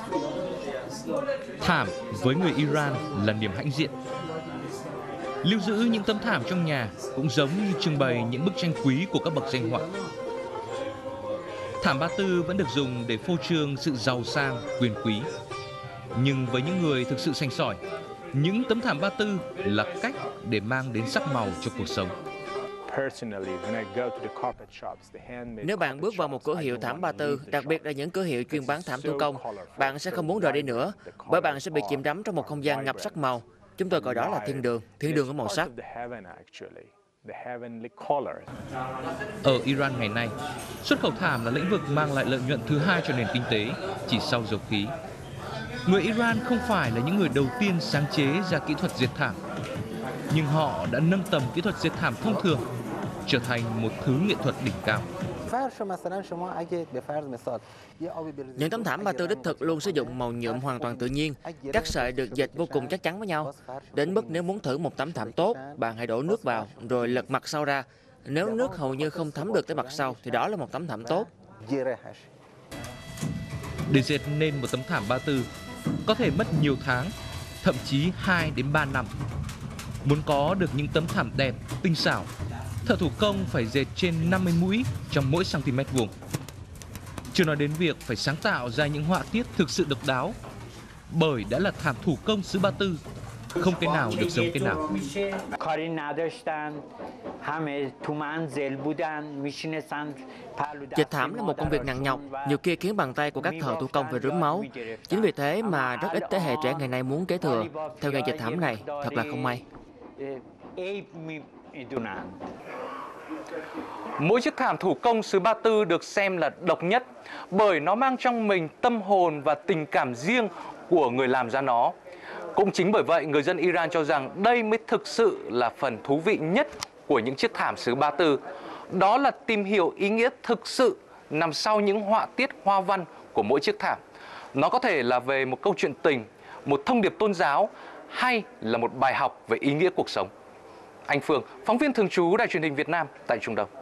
Thảm với người Iran là niềm hãnh diện. Lưu giữ những tấm thảm trong nhà cũng giống như trưng bày những bức tranh quý của các bậc danh họa. Thảm Ba Tư vẫn được dùng để phô trương sự giàu sang, quyền quý. Nhưng với những người thực sự sành sỏi, những tấm thảm Ba Tư là cách để mang đến sắc màu cho cuộc sống. Nếu bạn bước vào một cửa hiệu thảm Ba Tư, đặc biệt là những cửa hiệu chuyên bán thảm thủ công, bạn sẽ không muốn rời đi nữa, bởi bạn sẽ bị chìm đắm trong một không gian ngập sắc màu. Chúng tôi gọi đó là thiên đường của màu sắc. Ở Iran ngày nay, xuất khẩu thảm là lĩnh vực mang lại lợi nhuận thứ hai cho nền kinh tế, chỉ sau dầu khí. Người Iran không phải là những người đầu tiên sáng chế ra kỹ thuật dệt thảm, nhưng họ đã nâng tầm kỹ thuật dệt thảm thông thường trở thành một thứ nghệ thuật đỉnh cao. Những tấm thảm Ba Tư đích thực luôn sử dụng màu nhuộm hoàn toàn tự nhiên. Các sợi được dệt vô cùng chắc chắn với nhau. Đến mức nếu muốn thử một tấm thảm tốt, bạn hãy đổ nước vào rồi lật mặt sau ra. Nếu nước hầu như không thấm được tới mặt sau thì đó là một tấm thảm tốt. Để dệt nên một tấm thảm Ba Tư có thể mất nhiều tháng, thậm chí 2 đến 3 năm. Muốn có được những tấm thảm đẹp, tinh xảo, thợ thủ công phải dệt trên 50 mũi trong mỗi cm vuông. Chưa nói đến việc phải sáng tạo ra những họa tiết thực sự độc đáo, bởi đã là thảm thủ công xứ Ba Tư, không cái nào được giống cái nào. Dệt thảm là một công việc nặng nhọc, nhiều khi khiến bàn tay của các thợ thủ công phải rớm máu. Chính vì thế mà rất ít thế hệ trẻ ngày nay muốn kế thừa. Theo nghề dệt thảm này, thật là không may. Mỗi chiếc thảm thủ công xứ Ba Tư được xem là độc nhất bởi nó mang trong mình tâm hồn và tình cảm riêng của người làm ra nó. Cũng chính bởi vậy, người dân Iran cho rằng đây mới thực sự là phần thú vị nhất của những chiếc thảm xứ Ba Tư. Đó là tìm hiểu ý nghĩa thực sự nằm sau những họa tiết hoa văn của mỗi chiếc thảm. Nó có thể là về một câu chuyện tình, một thông điệp tôn giáo hay là một bài học về ý nghĩa cuộc sống. Anh Phương, phóng viên thường trú Đài Truyền hình Việt Nam tại Trung Đông.